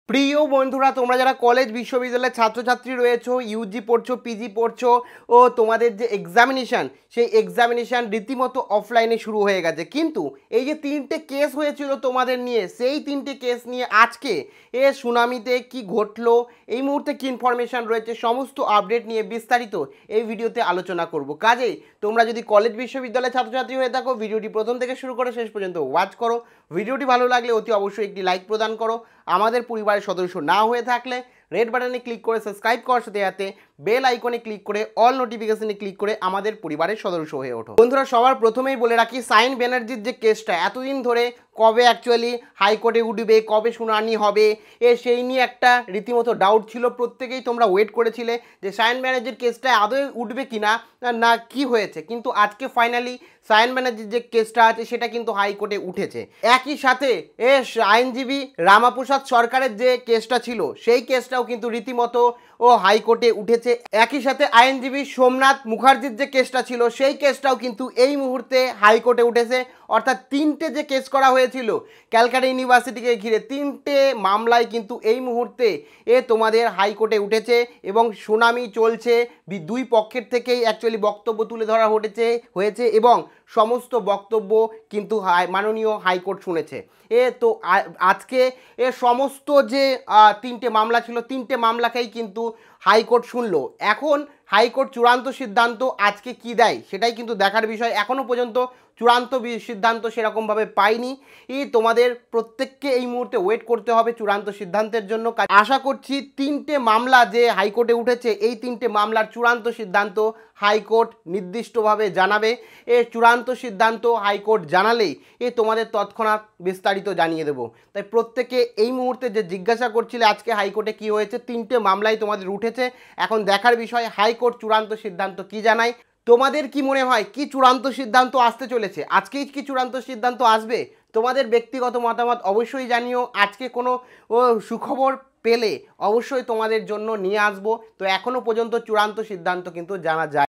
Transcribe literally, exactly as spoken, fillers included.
প্রিয় বন্ধুরা, তোমরা যারা কলেজ বিশ্ববিদ্যালয়ের ছাত্রছাত্রী রয়েছো, ইউজি পড়ছো, পিজি পড়ছো ও তোমাদের যে এক্সামিনেশান, সেই এক্সামিনেশান রীতিমতো অফলাইনে শুরু হয়ে গেছে। কিন্তু এই যে তিনটে কেস হয়েছিল তোমাদের নিয়ে, সেই তিনটে কেস নিয়ে আজকে এ সুনামিতে কি ঘটলো, এই মুহূর্তে কি ইনফরমেশান রয়েছে, সমস্ত আপডেট নিয়ে বিস্তারিত এই ভিডিওতে আলোচনা করব। কাজেই তোমরা যদি কলেজ বিশ্ববিদ্যালয়ের ছাত্রছাত্রী হয়ে থাকো, ভিডিওটি প্রথম থেকে শুরু করে শেষ পর্যন্ত ওয়াচ করো। ভিডিওটি ভালো লাগলে অতি অবশ্যই একটি লাইক প্রদান করো। আমাদের পরিবারের সদস্য না হয়ে থাকলে রেড বাটনে ক্লিক করে সাবস্ক্রাইব করার সাথে সাথে বেল আইকনে ক্লিক করে অল নোটিফিকেশনে ক্লিক করে আমাদের পরিবারের সদস্য হয়ে ওঠো। বন্ধুরা, সবার প্রথমেই বলে রাখি, সায়ন ব্যানার্জির যে কেসটা এতদিন ধরে কবে অ্যাকচুয়ালি হাইকোর্টে উঠবে, কবে শুনানি হবে, এ সেই নিয়ে একটা রীতিমতো ডাউট ছিল। প্রত্যেকেই তোমরা ওয়েট করেছিলে যে সায়ন ব্যানার্জির কেসটা আদৌ উঠবে কি না, না কি হয়েছে। কিন্তু আজকে ফাইনালি সায়ন ব্যানার্জির যে কেসটা আছে সেটা কিন্তু হাইকোর্টে উঠেছে। একই সাথে এ আইনজীবী রামাপ্রসাদ সরকারের যে কেসটা ছিল সেই কেসটাও কিন্তু রীতিমতো ও হাইকোর্টে উঠেছে। একই সাথে আইনজীবী সোমনাথ মুখার্জির যে কেসটা ছিল সেই কেসটাও কিন্তু এই মুহূর্তে হাইকোর্টে উঠেছে। অর্থাৎ তিনটে যে কেস করা হয়েছিল ক্যালকাটা ইউনিভার্সিটিকে ঘিরে, তিনটে মামলায় কিন্তু এই মুহূর্তে এ তোমাদের হাইকোর্টে উঠেছে এবং শুনানি চলছে। দুই পক্ষের থেকেই অ্যাকচুয়ালি বক্তব্য তুলে ধরা হয়েছে হয়েছে এবং সমস্ত বক্তব্য কিন্তু মাননীয় হাইকোর্ট শুনেছে। এ তো আজকে এ সমস্ত যে তিনটে মামলা ছিল, তিনটে মামলাকেই কিন্তু হাইকোর্ট শুনলো। এখন হাইকোর্ট চূড়ান্ত সিদ্ধান্ত আজকে কি দেয় সেটাই কিন্তু দেখার বিষয়। এখনও পর্যন্ত চূড়ান্ত সিদ্ধান্ত সেরকমভাবে পাইনি। এই তোমাদের প্রত্যেককে এই মুহূর্তে ওয়েট করতে হবে চূড়ান্ত সিদ্ধান্তের জন্য। আশা করছি তিনটে মামলা যে হাইকোর্টে উঠেছে, এই তিনটে মামলার চূড়ান্ত সিদ্ধান্ত হাইকোর্ট নির্দিষ্টভাবে জানাবে। এ চূড়ান্ত সিদ্ধান্ত হাইকোর্ট জানালেই এ তোমাদের তৎক্ষণাৎ বিস্তারিত জানিয়ে দেবো। তাই প্রত্যেকে এই মুহূর্তে যে জিজ্ঞাসা করছিলে আজকে হাইকোর্টে কি হয়েছে, তিনটে মামলাই তোমাদের উঠেছে। এখন দেখার বিষয় হাইকোর্ট চূড়ান্ত সিদ্ধান্ত কি জানায়। তোমাদের কি মনে হয় কি চূড়ান্ত সিদ্ধান্ত আসতে চলেছে? আজকেই কি চূড়ান্ত সিদ্ধান্ত আসবে? তোমাদের ব্যক্তিগত মতামত অবশ্যই জানিও। আজকে কোনো ও সুখবর পেলে অবশ্যই তোমাদের জন্য নিয়ে আসবো। তো এখনও পর্যন্ত চূড়ান্ত সিদ্ধান্ত কিন্তু জানা যায়।